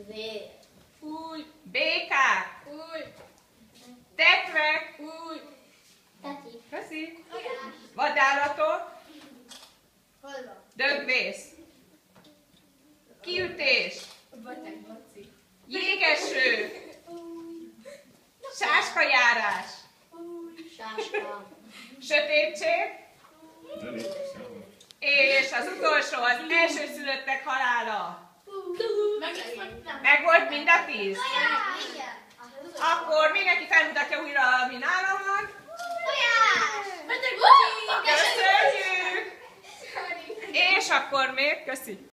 Fúj. Békák. Fúj. Tetvek. Fúj. Köszi. Vadállatok. Dögvész. Kiütés. Jégeső. Sáskajárás. Sötétség. És az utolsó, az elsőszülöttek halála. Meg volt mind a 10? Akkor mindenki felmutatja újra, ami nála van. Köszönjük! És akkor még, köszi!